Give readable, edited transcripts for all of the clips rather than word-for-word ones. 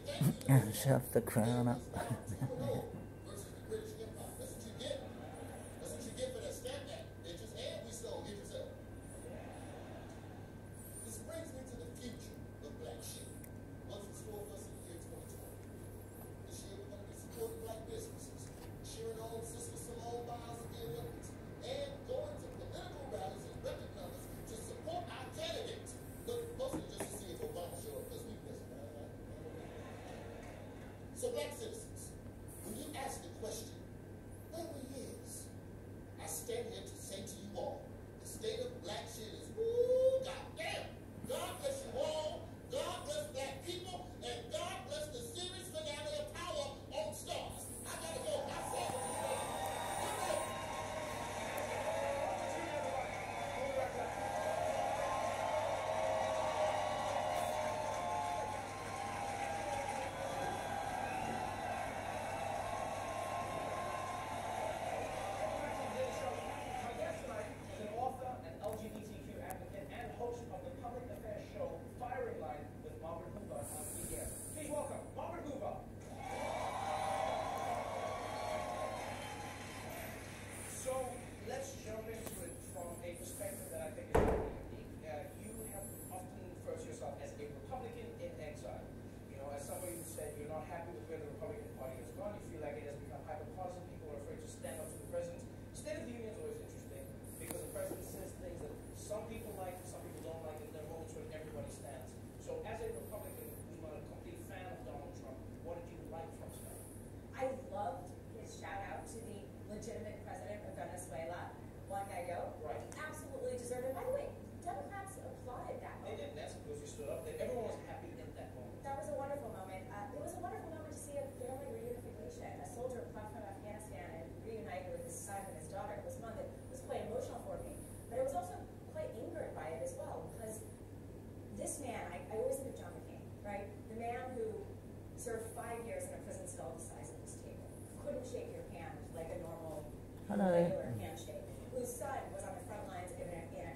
and shove the crown up. So black citizens, when you ask the question, where we is, I stand here to say to you all, the state of black shit is, woo, goddamn. God bless you all, God bless black people, and God bless the series finale of Power on Stars. I gotta go, I said it. Hello. Regular handshake, whose son was on the front lines in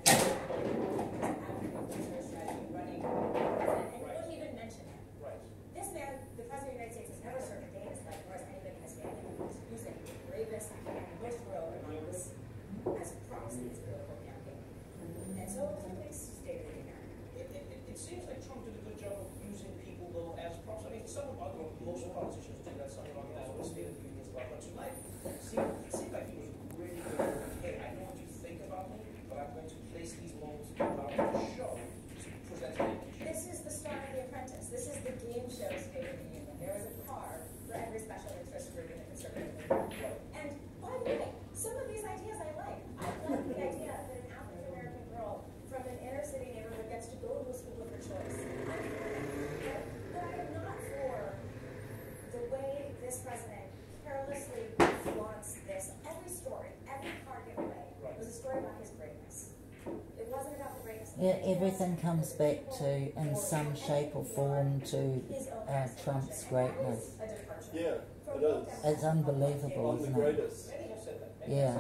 research strategy running, and you wouldn't even mention him. Right. This man, the President of the United States, has never served a day in his life, nor has anybody in his family who's using bravest and most heroic among us as proxy in his political campaign. And so it was a big state of the union. It seems like Trump did a good job of using people, though, as props. I mean, some of other, most politicians do that, some of them, that's what the State of the Union is about. But tonight, it seemed like he was really good. Hey, I know what you think about me, but I'm going to place these moments about the show to present an image. This is the start of The Apprentice. This is the game show State of the Union. There is a car for every special interest group in the conservative movement. And by the way, some of these ideas I like. I like the idea that an African American girl from an inner city neighborhood gets to go to a school of her choice. I'm for it. But I am not for the way this president carelessly flaunts this. Every story, every car giveaway was a story about his greatness. It wasn't about the greatness. Yeah, everything comes back to, in some shape or form, to Trump's greatness. Yeah, it is. It's unbelievable, I'm the isn't it? greatest. Yeah.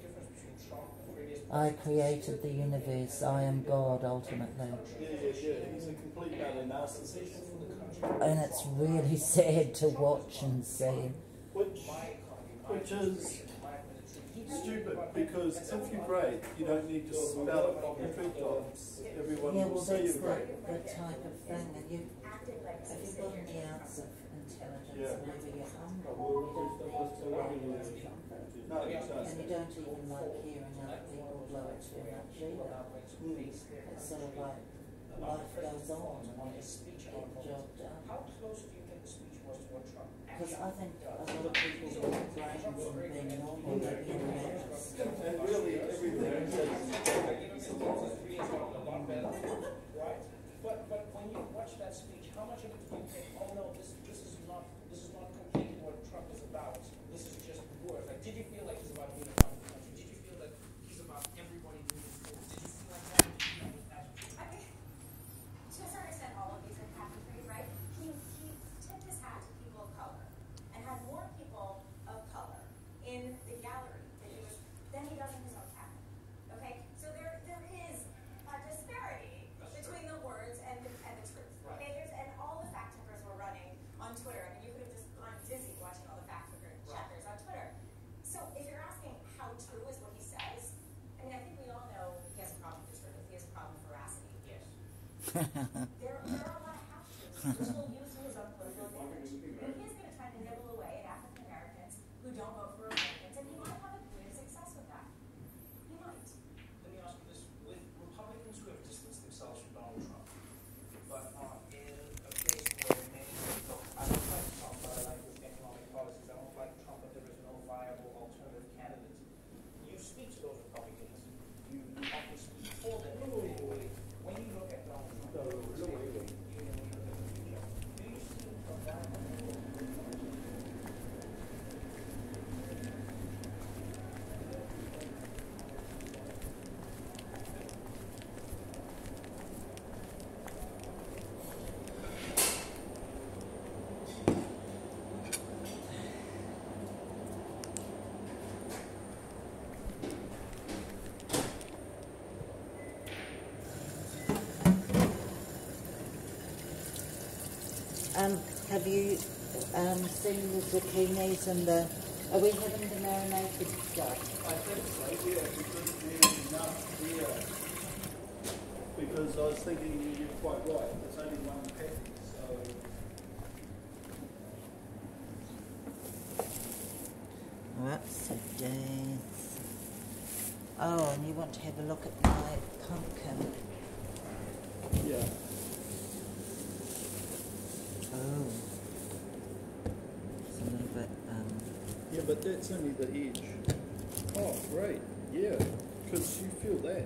I created the universe. I am God, ultimately. Yeah. He's a complete narcissist. And it's really sad to watch and see. Which is stupid, because if you're great, you don't need to spell it on the treetops. Everyone Yeah, will well, see that's you're great. the type of thing. And if you've got the ounce of intelligence, maybe you're humble. You don't need to like trumpet. No, you don't. And you don't even like hearing other people blow it too much either. It's sort of like life goes on and you just get the job done. How close do you think the speech was to what Trump Because I think a lot of people with brains and being normal are being madness. And really, everything is right? But when you watch that speech, how much of it do you think, oh no, this is not completely what Trump is about. This is just words. Like, did you feel like he's about unifying the country? Did you feel that he's about everybody moving forward? Did you feel like that? I mean, to a certain extent, all of these are happy for you, right? He tipped his hat to people of color and had more people of color in the gallery than he does in his own cabinet. Okay, so there is a disparity between the words and the truth. Okay, and all the fact checkers were running on There are a lot of half-truths. This will use to his own political advantage. And he's going to try to nibble away at African Americans who don't vote for Republicans, and he might have a degree of success with that. He might. Let me ask you this: with Republicans who have distanced themselves from Donald Trump, but are in a place where many say, look, I don't like Trump, but I like his economic policies. I don't like Trump, but there is no viable alternative candidate. You speak to those Republicans. You often speak for them in a big way. When you look at Donald Trump, when you look at the future, do you see from that? Have you seen the zucchinis and the? Are we having the marinated stuff? I think so, yeah, because there's enough here. Because I was thinking you're quite right, there's only one packet, so. Whoops, days. Oh, and you want to have a look at my pumpkin. Yeah. Oh. It's a little bit, Yeah, but that's only the edge. Oh, great. Yeah, because you feel that.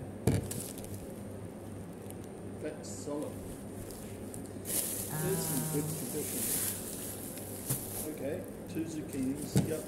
That's solid. There's some good condition. Okay, 2 zucchinis. Yep.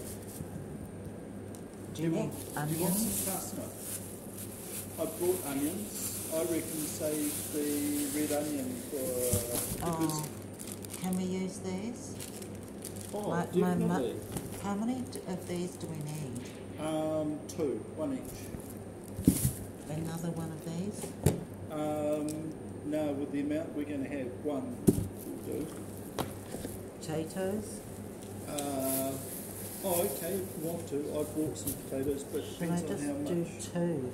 do you need Do you want onions? some parsnip? I brought onions. I reckon save the red onion for because Oh, can we use these? oh, My definitely. how many of these do we need? 2, 1 each. Another one of these? No, with the amount we're going to have, 1 will do. Potatoes? Oh, okay, if you want to. I bought some potatoes, but Should I depends just on how do much. 2?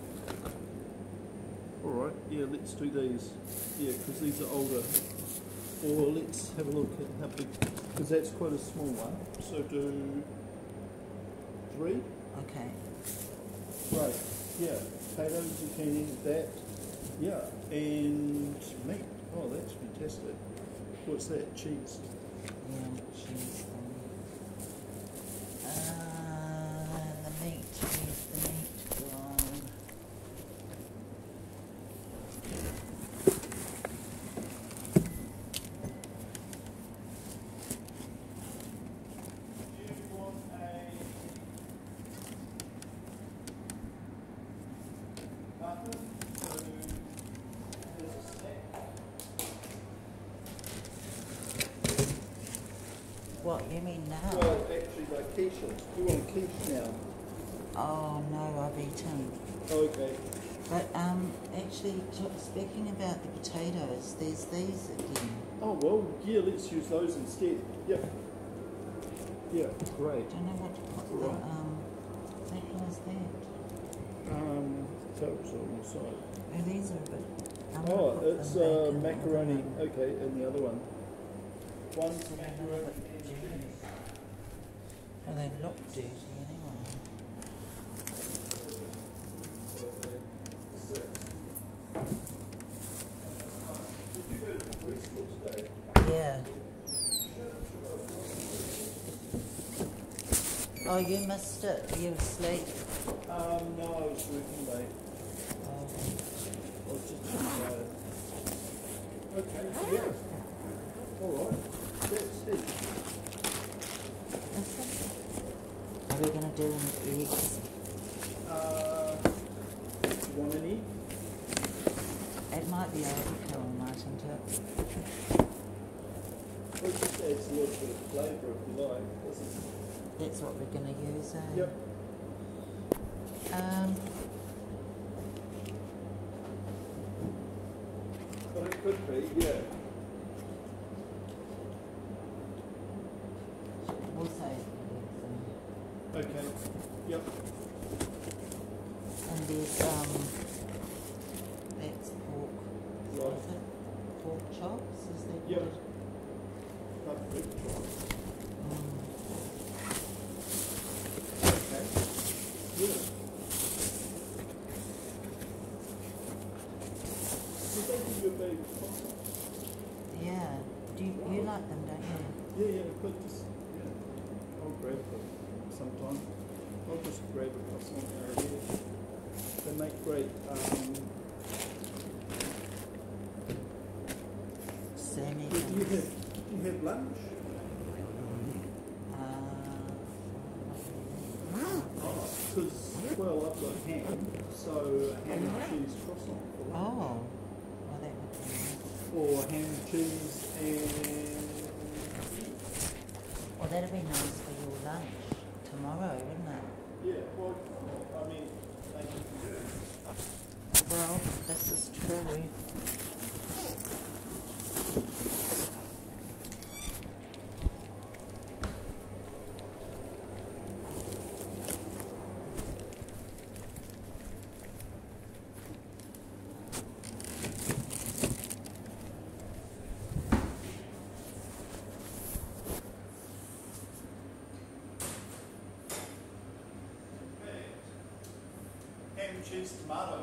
All right, yeah, let's do these. Yeah, because these are older. Or let's have a look at how big, because that's quite a small one. So do 3. Okay. Right, yeah, potatoes, zucchini, that, yeah, and meat. Oh, that's fantastic. What's that? Cheese. Yeah, cheese. The meat. Here's the meat one. What, you mean now? Well, actually, like quiches. Do you want a quiche now? Oh no, I've eaten. Okay. But actually, speaking about the potatoes, there's these again. Oh, well, yeah, let's use those instead. Yep. Yeah, great. I don't know what to put the Right. what the hell is that? Toast on the side. Oh, these are a bit. I'm gonna Oh, put it's them back in the macaroni. oven. Okay, and the other one. One's So they're not macaroni. a bit dirty. Well, they look dirty anyway. Yeah. Oh, you missed it. You were asleep. No, I was working late. Oh. I was just tired. Okay, yeah. All right. That's it. Are we going to do them eggs? Do you want any? It might be overkill, mightn't it? Well, it just adds a little bit of flavour if you like, doesn't it? That's what we're going to use, eh? Yep. Well, it could be, yeah. We'll save the eggs. Okay. Yep. And there's, that's pork. Right. Is it? you a bag of croissants? Yeah. Do you like them, don't you? Yeah, but just, yeah. I'll grab them sometime. I'll just grab a croissant out of here. They make great, Sammy do you have lunch? Because, well, I've got ham, so a ham and cheese croissant for lunch. Oh, well, that would be nice. Or ham and cheese and... Well, that'd be nice for your lunch tomorrow, wouldn't it? Yeah, well, I mean, thank you for doing. Well, this is true. Ham and cheese tomato.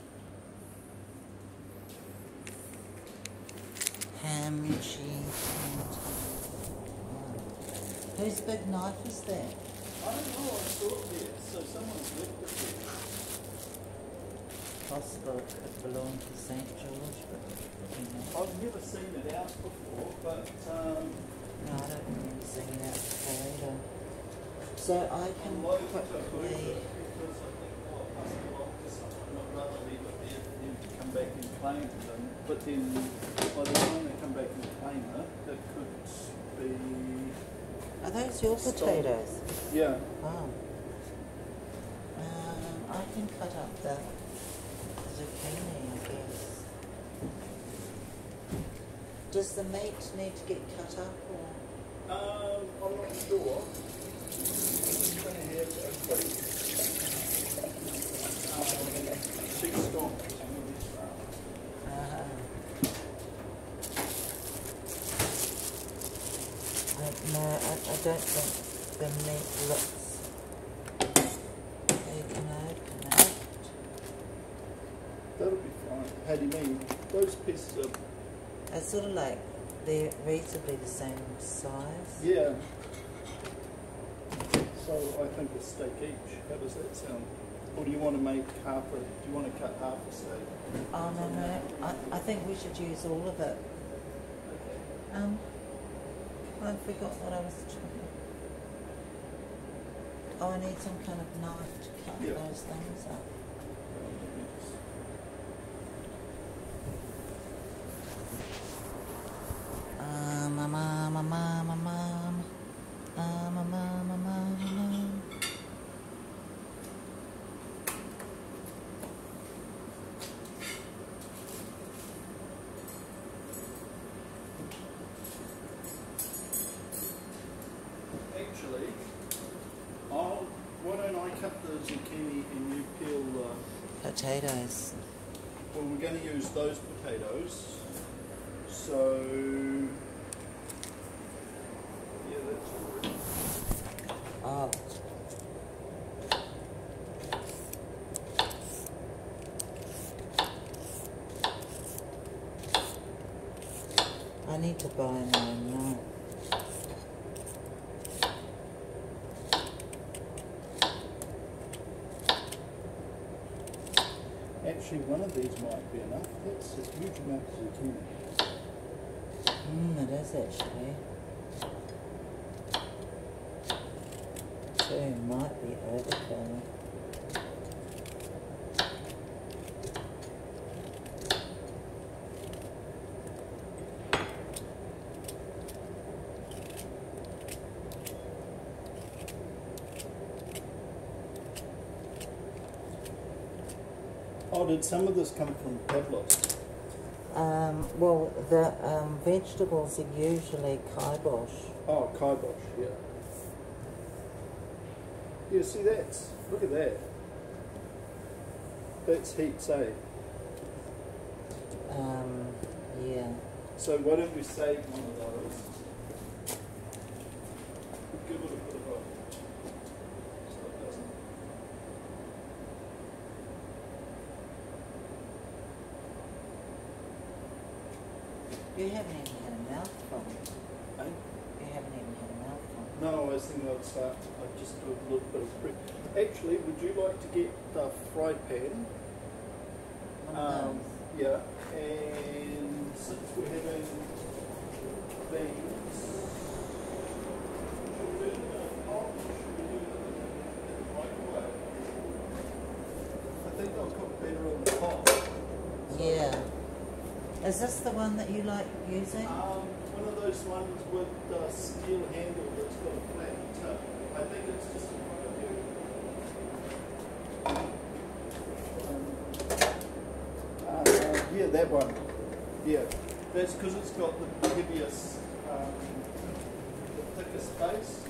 Ham, cheese, and... Whose big knife is that? I don't know, I saw it there, so someone's left it there. Possible it could belong to St. George, but you know. I've never seen it out before, but No, I don't remember seeing that before either. So I can I'm loath to quickly... move it because I think, well, I must belong to someone. I'd rather leave it there for them to come back and claim them. But then, by the time they come back and claim it, it could be... Are those your Stop. potatoes? Yeah. Oh. I can cut up the zucchini, I guess. Does the meat need to get cut up or? I'm not sure. I'm going to have a quick big stock. No, I don't think the meat looks. You can open it. That'll be fine. How do you mean? Those pieces of... It's sort of like they're reasonably the same size. Yeah. So I think a steak each. How does that sound? Or do you want to make half a... Do you want to cut half a steak? Oh no, I think we should use all of it. I forgot what I was trying. Oh, I need some kind of knife to cut Yeah. those things up. Actually, why don't I cut the zucchini and you peel the... Potatoes. Well, we're going to use those potatoes. So... Yeah, that's all. Oh. I need to buy my knife. Actually, one of these might be enough. That's a huge amount of zucchini. It is actually. Two might be overkill. Oh, did some of this come from Pavlos? Well, the vegetables are usually kibosh. Oh, kibosh, yeah. Yeah, see look at that. That's heat, say. Yeah. So why don't we save one of those? Give it a bit of a... So it doesn't... You haven't even had a mouthful. Eh? You haven't even had a mouthful. No, I was thinking I'd start. I'd just do a little bit of prep. Actually, would you like to get the fry pan? One of those. Yeah, and since we're having beans, should we do it in a pot or should we do it in the microwave? I think they'll cook better in the pot. Yeah. Is this the one that you like using? One of those ones with the steel handle that's got a flat tip. I think it's just in front of you. Yeah, that one. Yeah, that's because it's got the heaviest, the thickest base.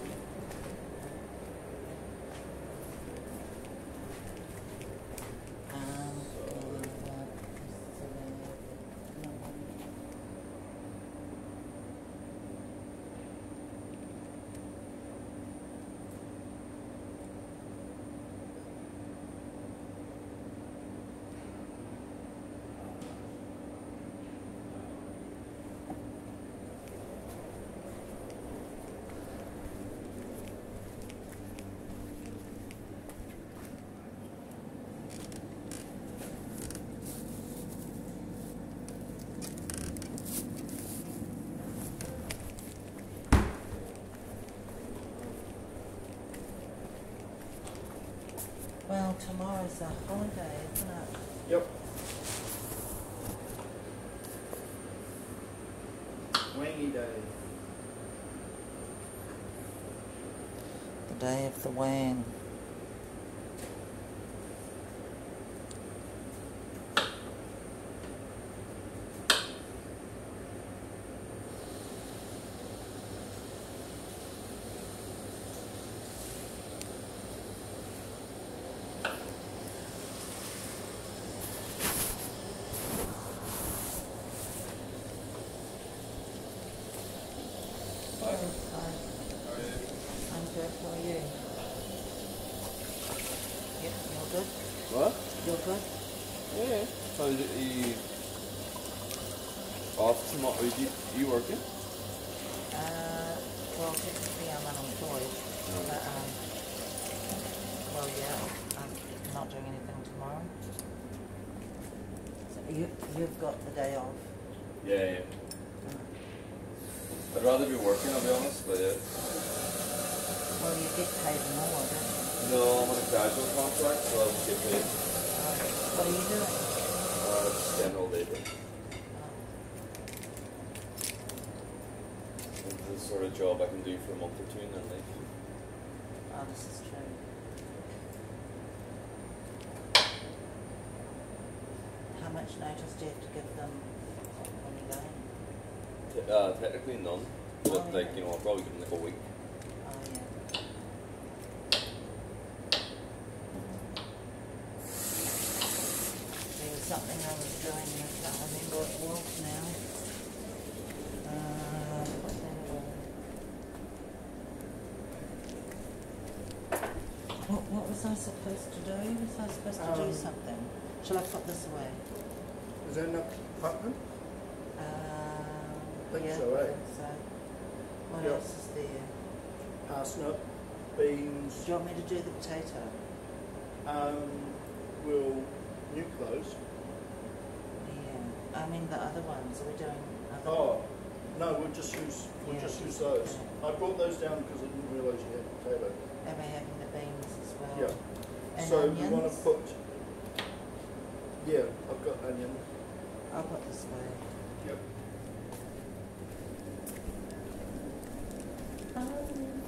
Well, tomorrow's a holiday, isn't it? Yep. Wangy day. The day of the wang. I'm good. How are you? Yep, you're good. What? You're good. Yeah. So are you off tomorrow? Are you working? Well, technically I'm unemployed, but well, yeah, I'm not doing anything tomorrow. So you've got the day off. Yeah. I'd rather be working, I'll be honest, but yeah. Well, you get paid more, don't you? No, I'm on a casual contract, so I don't get paid. What are you doing? Just general labour. It's the sort of job I can do for a month or two and then leave. Oh, this is true. How much notice do you have to give them when you go in? Technically none, but Oh, like, yeah. you know, I'll probably give them like a week. Oh, yeah. There was something I was doing, I can't remember what it was now. What was I supposed to do? Was I supposed to do something? Shall I put this away? Is that enough apartment? Think Yeah, so, eh? I think so. What Yep. else is there? Parsnip, beans. Do you want me to do the potato? We'll nuke those. Yeah. I mean the other ones. Are we doing other Oh, no, we'll just use Yeah. those. I brought those down because I didn't realise you had potato. And we're having the beans as well. Yeah. And So onions? we want to put. Yeah, I've got onion. I'll put this way. Yep.